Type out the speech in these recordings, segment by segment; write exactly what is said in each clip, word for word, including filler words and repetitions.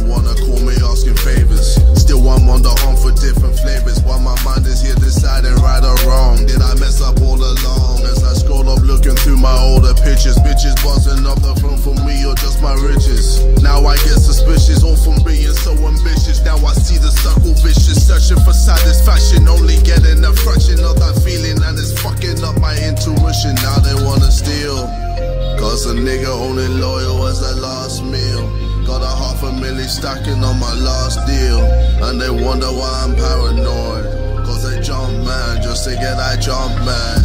wanna call me asking favors. Still I'm on the hunt for different flavors, while my mind is here deciding right or wrong. Did I mess up all along? As I scroll up looking through my older pictures, bitches buzzing up the phone for me or just my riches. Now I get suspicious, all from being so ambitious. Now I see the circle vicious, searching for satisfaction, only getting a fraction of that feeling, and it's fucking up my intuition. Now they wanna steal, cause a nigga only loyal as the last meal. Got a half a milli stacking on my last deal, and they wonder why I'm paranoid. Cause they jump man just to get that jump man.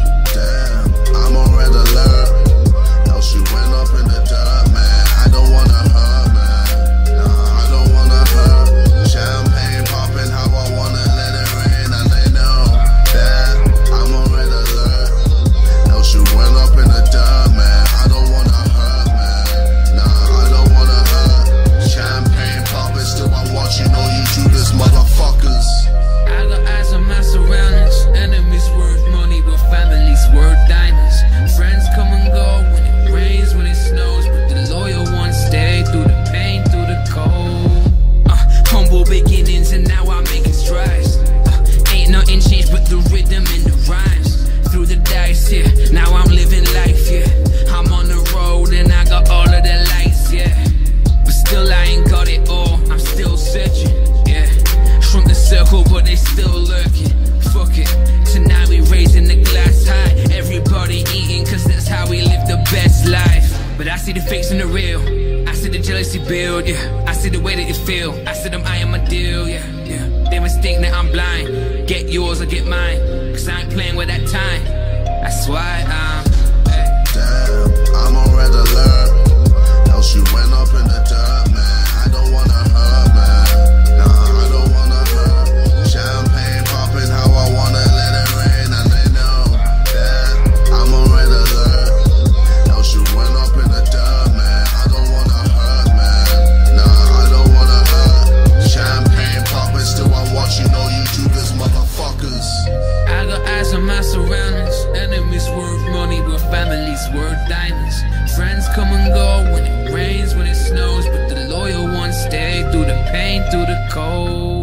Damn, I'm on red alert. Now she went up in the dirt, man. I don't wanna hurt, man. Nah, I don't wanna hurt. Champagne popping how I wanna, let it rain, and they know that I'm on red alert. Now she went up in the dirt, man. I don't wanna hurt, man. Nah, I don't wanna hurt. Champagne popping, still I watching all you Judas motherfuckers. I got eyes on my surroundings. Enemies worth money, but families worth diamonds. Friends come and go when it rains, when it snows, but the loyal ones stay through the pain, through the cold. Uh, humble beginnings and now I'm making strides. Uh, ain't nothing changed but the rhythm and the rhymes. Through the dice, yeah, now I'm living life, yeah. I'm on the road and I got all of the lights, yeah. But still I ain't got it all, I'm still searching, yeah. Shrunk the circle but they still lurking. Fuck it, tonight we raising the glass high. Everybody eating cause that's how we live the best life. But I see the fakes and the real, I see the jealousy build, yeah. I see the way that you feel, I see them eyeing my deal, yeah, yeah. They mistake that I'm blind, get yours or get mine, cause I ain't playing with that time. That's why I'm hey. Damn, I'm on red alert. Now she went up in the dirt, man. I don't wanna hurt, man. Nah, I don't wanna hurt. Champagne popping how I wanna, let it rain, and they know that I'm on red alert. Now she went up in the dirt, man. I don't wanna hurt, man. Nah, I don't wanna hurt. Champagne popping, still I'm watching all you Judas motherfuckers. I got eyes on my surroundings. Enemies worth money, but families worth diamonds. Friends come and go when it rains, when it snows, but the loyal ones stay through the pain, through the cold.